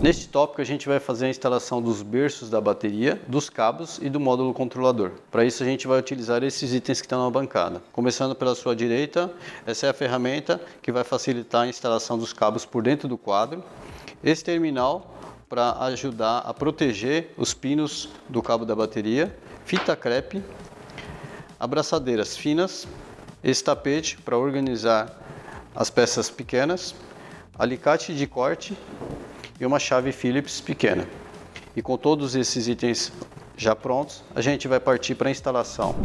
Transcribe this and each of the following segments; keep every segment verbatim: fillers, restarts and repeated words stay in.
Neste tópico a gente vai fazer a instalação dos berços da bateria, dos cabos e do módulo controlador. Para isso a gente vai utilizar esses itens que estão na bancada. Começando pela sua direita, essa é a ferramenta que vai facilitar a instalação dos cabos por dentro do quadro. Esse terminal para ajudar a proteger os pinos do cabo da bateria, fita crepe, abraçadeiras finas, esse tapete para organizar as peças pequenas, alicate de corte e uma chave Phillips pequena. E com todos esses itens já prontos, a gente vai partir para a instalação.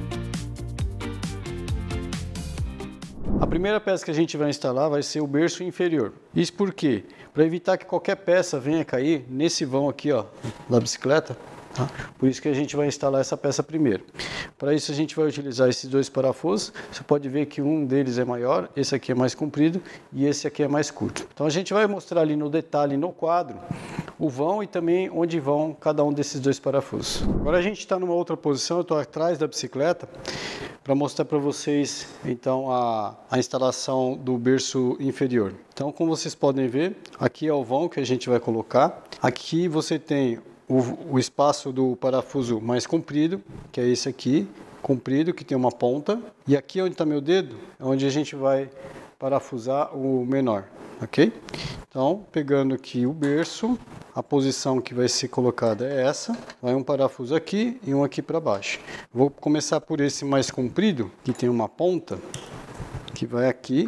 A primeira peça que a gente vai instalar vai ser o berço inferior. Isso por quê? Para evitar que qualquer peça venha cair nesse vão aqui, ó, da bicicleta. Tá? Por isso que a gente vai instalar essa peça primeiro. Para isso a gente vai utilizar esses dois parafusos. Você pode ver que um deles é maior, esse aqui é mais comprido e esse aqui é mais curto. Então a gente vai mostrar ali no detalhe, no quadro, o vão e também onde vão cada um desses dois parafusos. Agora a gente está numa outra posição, eu estou atrás da bicicleta para mostrar para vocês então a, a instalação do berço inferior. Então, como vocês podem ver, aqui é o vão que a gente vai colocar. Aqui você tem O, o espaço do parafuso mais comprido, que é esse aqui, comprido, que tem uma ponta. E aqui onde está meu dedo, é onde a gente vai parafusar o menor, ok? Então, pegando aqui o berço, a posição que vai ser colocada é essa. Vai um parafuso aqui e um aqui para baixo. Vou começar por esse mais comprido, que tem uma ponta, que vai aqui.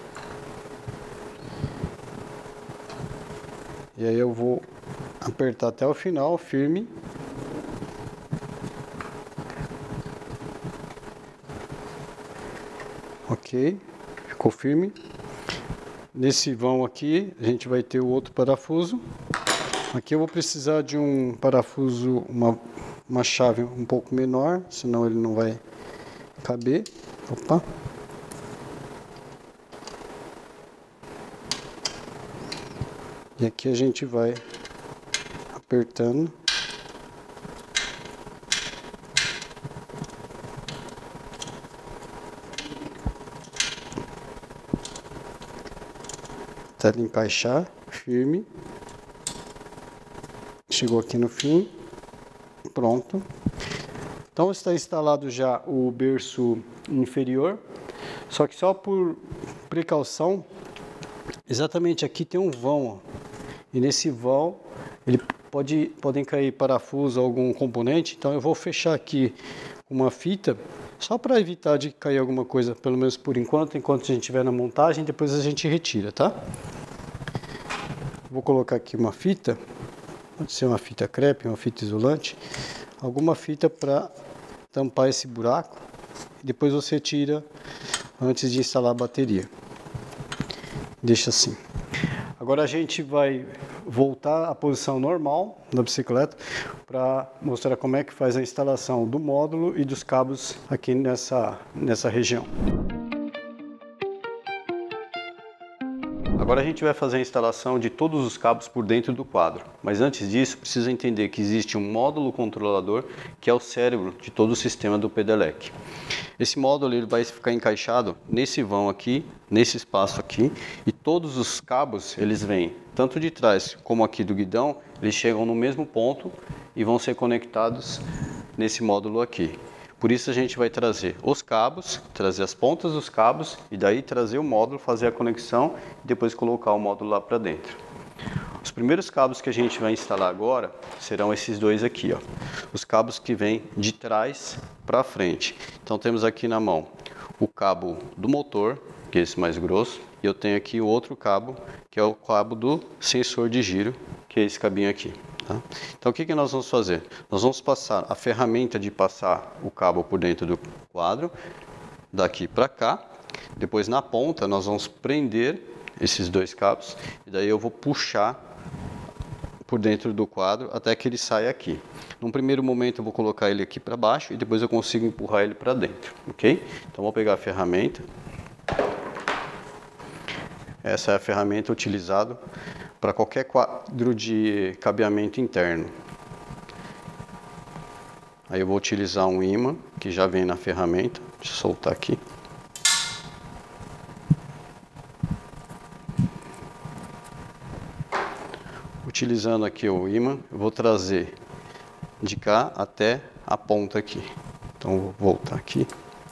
E aí eu vou apertar até o final, firme. Ok, ficou firme. Nesse vão aqui, a gente vai ter o outro parafuso. Aqui eu vou precisar de um parafuso, uma, uma chave um pouco menor, senão ele não vai caber. Opa! E aqui a gente vai apertando. Até ele encaixar firme. Chegou aqui no fim. Pronto. Então está instalado já o berço inferior. Só que só por precaução, exatamente aqui tem um vão, ó. E nesse vão ele pode podem cair parafuso ou algum componente, então eu vou fechar aqui uma fita só para evitar de cair alguma coisa, pelo menos por enquanto, enquanto a gente estiver na montagem, depois a gente retira, tá? Vou colocar aqui uma fita, pode ser uma fita crepe, uma fita isolante, alguma fita para tampar esse buraco, e depois você tira antes de instalar a bateria. Deixa assim. Agora a gente vai voltar à posição normal da bicicleta para mostrar como é que faz a instalação do módulo e dos cabos aqui nessa, nessa região. Agora a gente vai fazer a instalação de todos os cabos por dentro do quadro, mas antes disso precisa entender que existe um módulo controlador que é o cérebro de todo o sistema do Pedelec. Esse módulo ele vai ficar encaixado nesse vão aqui, nesse espaço aqui, e todos os cabos eles vêm tanto de trás como aqui do guidão, eles chegam no mesmo ponto e vão ser conectados nesse módulo aqui. Por isso a gente vai trazer os cabos, trazer as pontas dos cabos e daí trazer o módulo, fazer a conexão e depois colocar o módulo lá para dentro. Os primeiros cabos que a gente vai instalar agora serão esses dois aqui, ó. Os cabos que vêm de trás para frente. Então temos aqui na mão o cabo do motor, que é esse mais grosso, e eu tenho aqui o outro cabo, que é o cabo do sensor de giro, que é esse cabinho aqui. Tá? Então o que, que nós vamos fazer? Nós vamos passar a ferramenta de passar o cabo por dentro do quadro, daqui para cá. Depois na ponta nós vamos prender esses dois cabos e daí eu vou puxar por dentro do quadro até que ele saia aqui. Num primeiro momento eu vou colocar ele aqui para baixo e depois eu consigo empurrar ele para dentro, ok? Então vou pegar a ferramenta. Essa é a ferramenta utilizada para qualquer quadro de cabeamento interno. Aí eu vou utilizar um ímã que já vem na ferramenta. Deixa eu soltar aqui. Utilizando aqui o ímã, eu vou trazer de cá até a ponta aqui. Então, vou voltar aqui.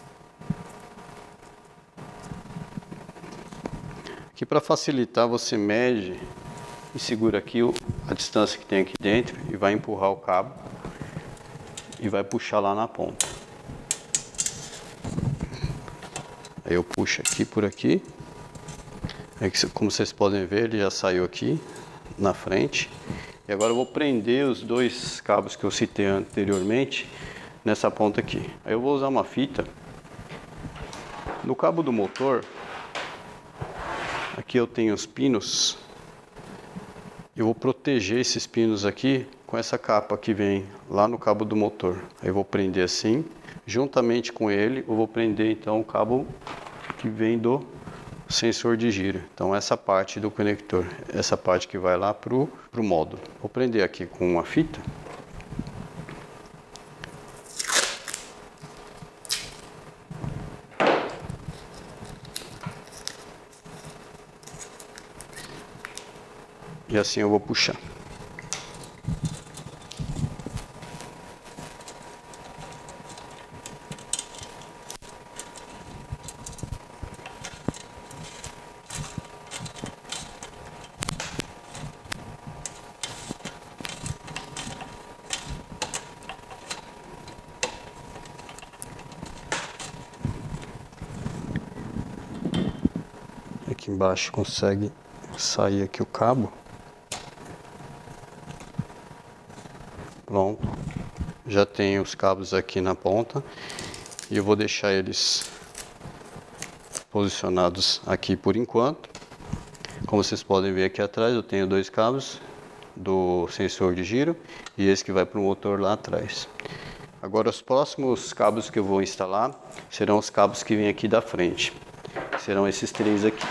Aqui, para facilitar, você mede e segura aqui a distância que tem aqui dentro e vai empurrar o cabo e vai puxar lá na ponta. Aí eu puxo aqui por aqui. Aí, como vocês podem ver, ele já saiu aqui na frente. E agora eu vou prender os dois cabos que eu citei anteriormente nessa ponta aqui. Aí eu vou usar uma fita. No cabo do motor, aqui eu tenho os pinos. Eu vou proteger esses pinos aqui com essa capa que vem lá no cabo do motor. Aí eu vou prender assim. Juntamente com ele, eu vou prender então o cabo que vem do sensor de giro. Então essa parte do conector, essa parte que vai lá pro, pro módulo. Vou prender aqui com uma fita. E assim eu vou puxar. Aqui embaixo consegue sair aqui o cabo. Pronto. Já tenho os cabos aqui na ponta e eu vou deixar eles posicionados aqui por enquanto. Como vocês podem ver aqui atrás, eu tenho dois cabos do sensor de giro e esse que vai para o motor lá atrás. Agora os próximos cabos que eu vou instalar serão os cabos que vêm aqui da frente. Serão esses três aqui.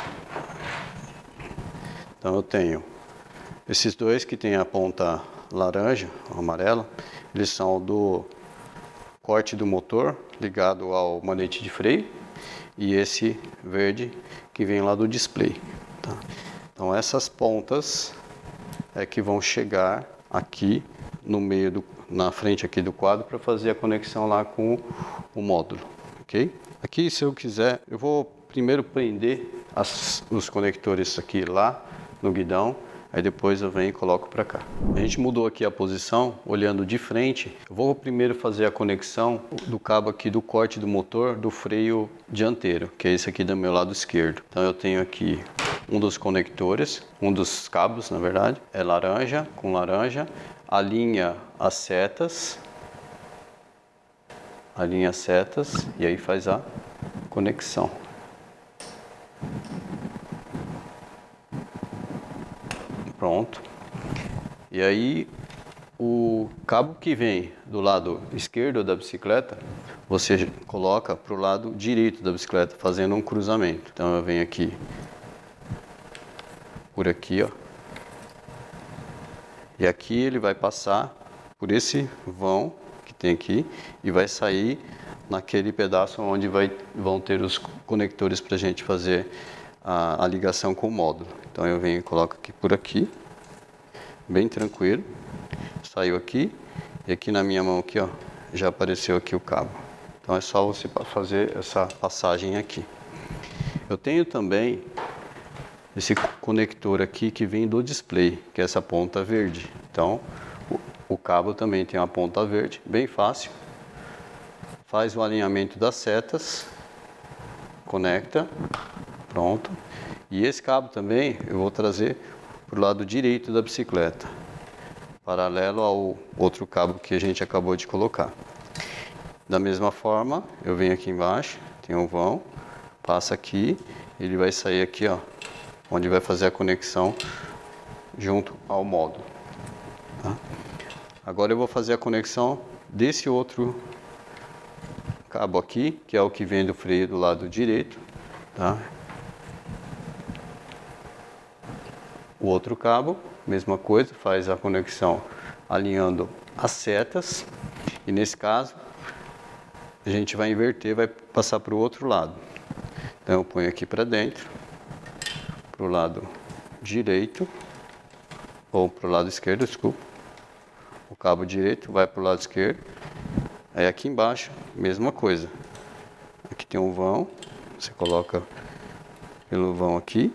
Então eu tenho esses dois que tem a ponta laranja, amarela, eles são do corte do motor ligado ao manete de freio e esse verde que vem lá do display. Tá? Então essas pontas é que vão chegar aqui no meio do, na frente aqui do quadro para fazer a conexão lá com o, o módulo, ok? Aqui, se eu quiser, eu vou primeiro prender as, os conectores aqui lá no guidão, aí depois eu venho e coloco para cá. A gente mudou aqui a posição, olhando de frente. Eu vou primeiro fazer a conexão do cabo aqui do corte do motor do freio dianteiro, que é esse aqui do meu lado esquerdo. Então eu tenho aqui um dos conectores, um dos cabos, na verdade, é laranja com laranja, alinha as setas, alinha as setas e aí faz a conexão. Pronto. E aí o cabo que vem do lado esquerdo da bicicleta, você coloca para o lado direito da bicicleta, fazendo um cruzamento. Então eu venho aqui, por aqui, ó. E aqui ele vai passar por esse vão que tem aqui e vai sair naquele pedaço onde vai, vão ter os conectores para a gente fazer a, a ligação com o módulo. Então eu venho e coloco aqui por aqui, bem tranquilo, saiu aqui e aqui na minha mão aqui, ó, já apareceu aqui o cabo. Então é só você fazer essa passagem aqui. Eu tenho também esse conector aqui que vem do display, que é essa ponta verde. Então o, o cabo também tem uma ponta verde, bem fácil. Faz o alinhamento das setas, conecta, pronto. E esse cabo também eu vou trazer para o lado direito da bicicleta, paralelo ao outro cabo que a gente acabou de colocar. Da mesma forma, eu venho aqui embaixo, tem um vão, passa aqui, ele vai sair aqui, ó, onde vai fazer a conexão junto ao módulo. Tá? Agora eu vou fazer a conexão desse outro cabo aqui, que é o que vem do freio do lado direito, tá? O outro cabo, mesma coisa, faz a conexão alinhando as setas. E nesse caso, a gente vai inverter, vai passar para o outro lado. Então eu ponho aqui para dentro, para o lado direito, ou para o lado esquerdo, desculpa. O cabo direito vai para o lado esquerdo. Aí aqui embaixo, mesma coisa. Aqui tem um vão, você coloca pelo vão aqui.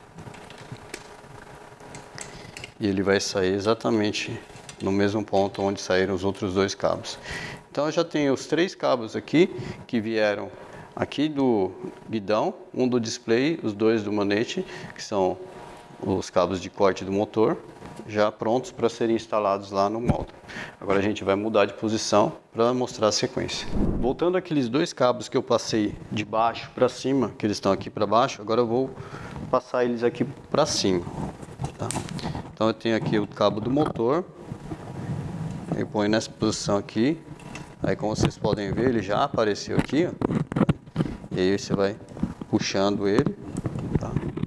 E ele vai sair exatamente no mesmo ponto onde saíram os outros dois cabos. Então eu já tenho os três cabos aqui que vieram aqui do guidão, um do display, os dois do manete, que são os cabos de corte do motor, já prontos para serem instalados lá no módulo. Agora a gente vai mudar de posição para mostrar a sequência. Voltando àqueles dois cabos que eu passei de baixo para cima, que eles estão aqui para baixo, agora eu vou passar eles aqui para cima. Tá? Então eu tenho aqui o cabo do motor, eu ponho nessa posição aqui, aí como vocês podem ver ele já apareceu aqui, ó. E aí você vai puxando ele, tá?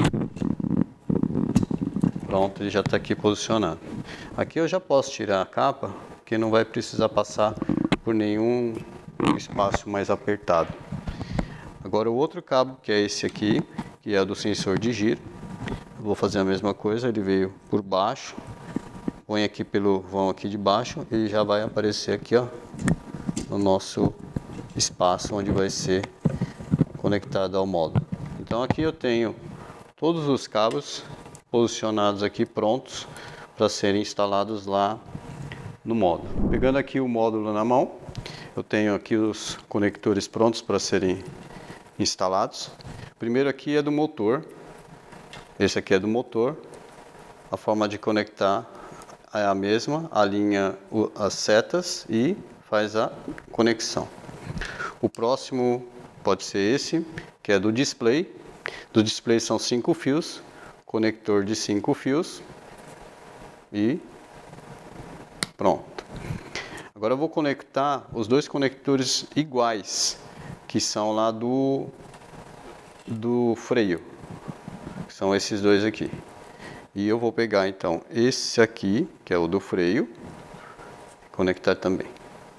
Pronto, ele já está aqui posicionado. Aqui eu já posso tirar a capa, que não vai precisar passar por nenhum espaço mais apertado. Agora o outro cabo, que é esse aqui, que é do sensor de giro, eu vou fazer a mesma coisa, ele veio por baixo, põe aqui pelo vão aqui de baixo, ele já vai aparecer aqui, ó, no nosso espaço onde vai ser conectado ao módulo. Então aqui eu tenho todos os cabos posicionados aqui prontos para serem instalados lá no módulo. Pegando aqui o módulo na mão, eu tenho aqui os conectores prontos para serem instalados. Primeiro aqui é do motor, esse aqui é do motor. A forma de conectar é a mesma, alinha as setas e faz a conexão. O próximo pode ser esse, que é do display. Do display são cinco fios, conector de cinco fios e pronto. Agora eu vou conectar os dois conectores iguais, que são lá do, do freio, que são esses dois aqui. E eu vou pegar então esse aqui, que é o do freio, e conectar também.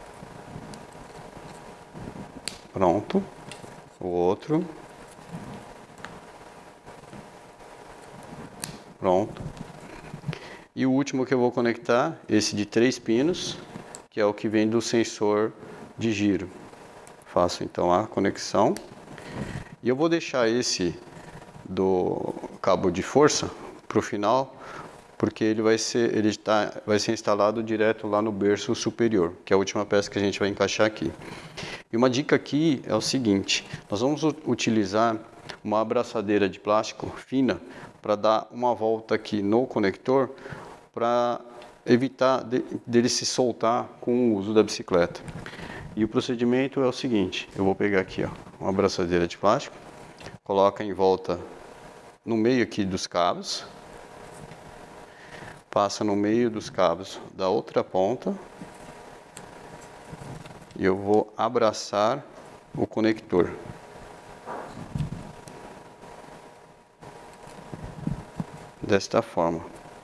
Pronto. O outro. Pronto. E o último que eu vou conectar, esse de três pinos, que é o que vem do sensor de giro. Faço então a conexão. E eu vou deixar esse do cabo de força para o final, porque ele vai ser, ele tá, vai ser instalado direto lá no berço superior, que é a última peça que a gente vai encaixar aqui. E uma dica aqui é o seguinte, nós vamos utilizar uma abraçadeira de plástico fina para dar uma volta aqui no conector para evitar de, dele se soltar com o uso da bicicleta. E o procedimento é o seguinte, eu vou pegar aqui, ó, uma abraçadeira de plástico, coloca em volta no meio aqui dos cabos, passa no meio dos cabos da outra ponta e eu vou abraçar o conector. Desta forma.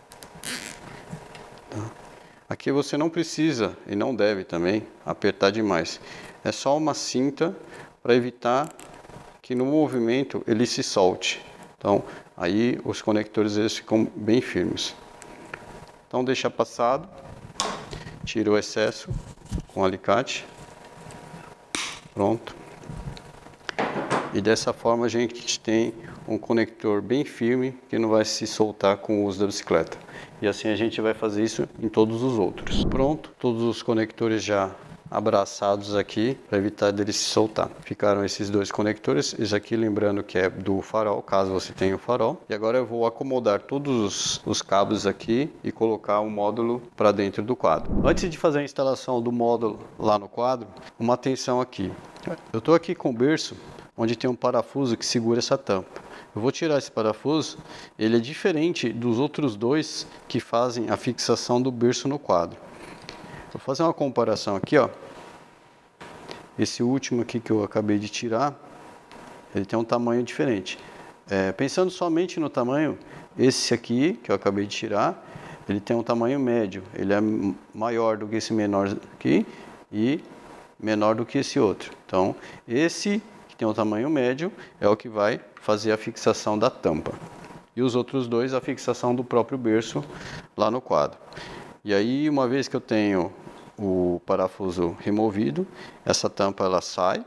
Tá? Aqui você não precisa e não deve também apertar demais. É só uma cinta para evitar que no movimento ele se solte. Então aí os conectores eles ficam bem firmes. Então deixa passado, tira o excesso com o alicate. Pronto. E dessa forma a gente tem um conector bem firme que não vai se soltar com o uso da bicicleta. E assim a gente vai fazer isso em todos os outros. Pronto, todos os conectores já abraçados aqui para evitar dele se soltar. Ficaram esses dois conectores, esse aqui lembrando que é do farol, caso você tenha o farol. E agora eu vou acomodar todos os, os cabos aqui e colocar o módulo para dentro do quadro. Antes de fazer a instalação do módulo lá no quadro, uma atenção aqui. Eu estou aqui com o berço, onde tem um parafuso que segura essa tampa. Eu vou tirar esse parafuso, ele é diferente dos outros dois que fazem a fixação do berço no quadro. Vou fazer uma comparação aqui, ó. Esse último aqui que eu acabei de tirar, ele tem um tamanho diferente. É, pensando somente no tamanho, esse aqui que eu acabei de tirar, ele tem um tamanho médio. Ele é maior do que esse menor aqui e menor do que esse outro. Então, esse que tem um tamanho médio é o que vai fazer a fixação da tampa. e os outros dois a fixação do próprio berço lá no quadro. E aí, uma vez que eu tenho o parafuso removido, essa tampa ela sai,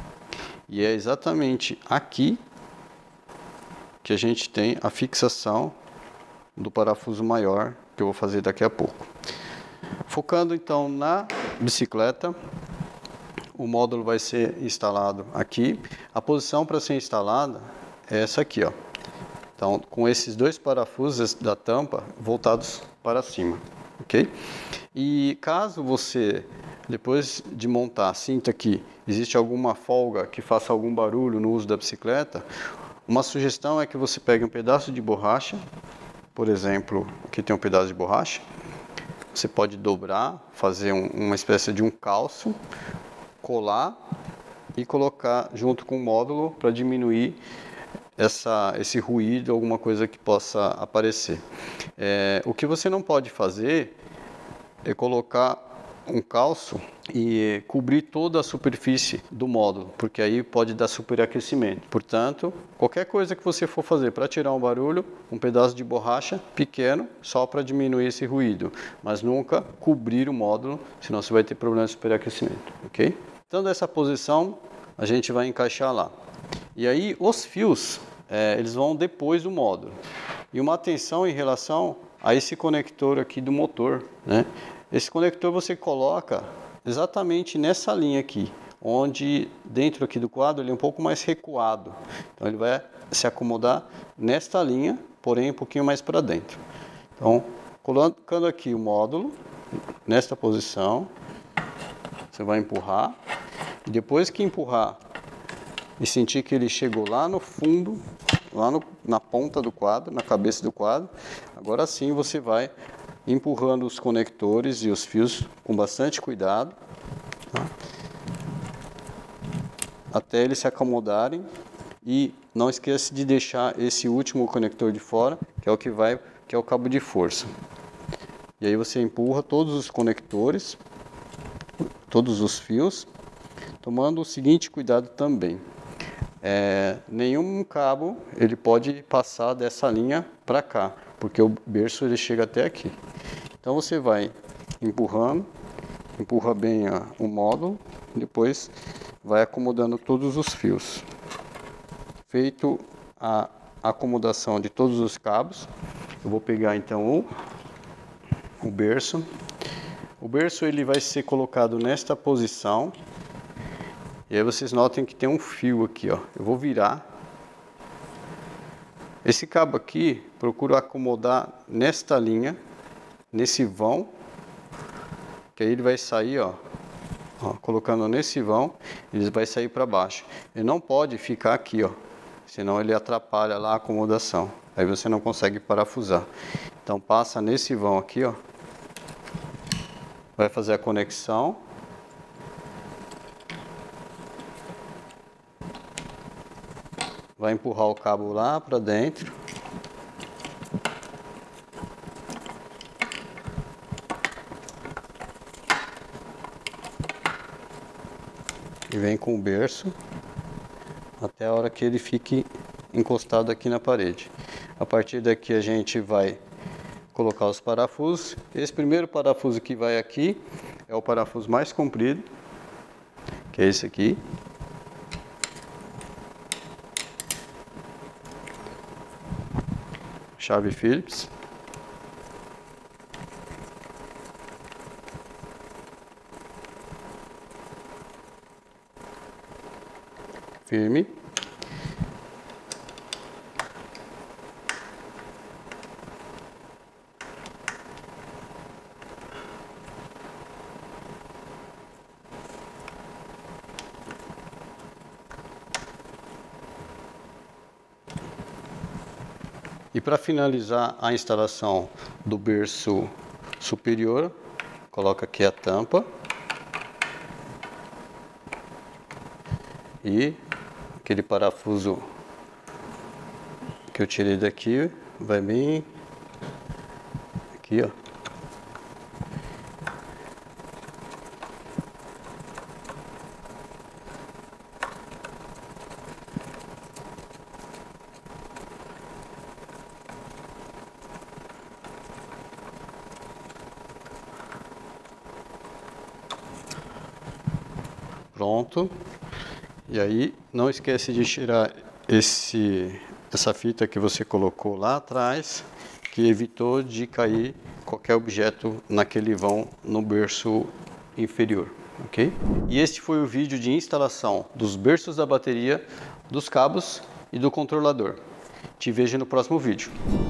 e é exatamente aqui que a gente tem a fixação do parafuso maior, que eu vou fazer daqui a pouco. Focando então na bicicleta, o módulo vai ser instalado aqui. A posição para ser instalada é essa aqui, ó. Então, com esses dois parafusos da tampa voltados para cima, ok? E caso você, depois de montar, sinta que existe alguma folga que faça algum barulho no uso da bicicleta, uma sugestão é que você pegue um pedaço de borracha, por exemplo, aqui tem um pedaço de borracha, você pode dobrar, fazer um, uma espécie de um calço, colar e colocar junto com o módulo para diminuir essa, esse ruído, alguma coisa que possa aparecer. É, o que você não pode fazer é colocar um calço e cobrir toda a superfície do módulo, porque aí pode dar superaquecimento. Portanto, qualquer coisa que você for fazer para tirar um barulho, um pedaço de borracha pequeno, só para diminuir esse ruído, mas nunca cobrir o módulo, senão você vai ter problema de superaquecimento, ok? Então, dessa posição, a gente vai encaixar lá. E aí, os fios, é, eles vão depois do módulo. E uma atenção em relação a esse conector aqui do motor, né? Esse conector você coloca exatamente nessa linha aqui, onde dentro aqui do quadro ele é um pouco mais recuado. Então ele vai se acomodar nesta linha, porém um pouquinho mais para dentro. Então, colocando aqui o módulo, nesta posição, você vai empurrar. E depois que empurrar e sentir que ele chegou lá no fundo, lá no, na ponta do quadro, na cabeça do quadro, agora sim você vai empurrando os conectores e os fios com bastante cuidado, tá? Até eles se acomodarem, e não esqueça de deixar esse último conector de fora, que é o que vai, que é o cabo de força. E aí você empurra todos os conectores, todos os fios, tomando o seguinte cuidado também. É, nenhum cabo ele pode passar dessa linha para cá, porque o berço ele chega até aqui. Então você vai empurrando, empurra bem a, o módulo, depois vai acomodando todos os fios. Feito a acomodação de todos os cabos, eu vou pegar então o, o berço. O berço ele vai ser colocado nesta posição. E aí vocês notem que tem um fio aqui, ó. Eu vou virar. Esse cabo aqui, procuro acomodar nesta linha, nesse vão, que aí ele vai sair, ó, ó colocando nesse vão, ele vai sair para baixo. Ele não pode ficar aqui, ó, senão ele atrapalha lá a acomodação. Aí você não consegue parafusar. Então passa nesse vão aqui, ó, vai fazer a conexão. Vai empurrar o cabo lá para dentro. E vem com o berço até a hora que ele fique encostado aqui na parede. A partir daqui a gente vai colocar os parafusos. Esse primeiro parafuso que vai aqui é o parafuso mais comprido, que é esse aqui. Chave Phillips. Firme. E para finalizar a instalação do berço superior, coloca aqui a tampa e aquele parafuso que eu tirei daqui vai bem aqui, ó. Pronto. E aí, não esquece de tirar esse, essa fita que você colocou lá atrás, que evitou de cair qualquer objeto naquele vão no berço inferior, ok? E este foi o vídeo de instalação dos berços da bateria, dos cabos e do controlador. Te vejo no próximo vídeo.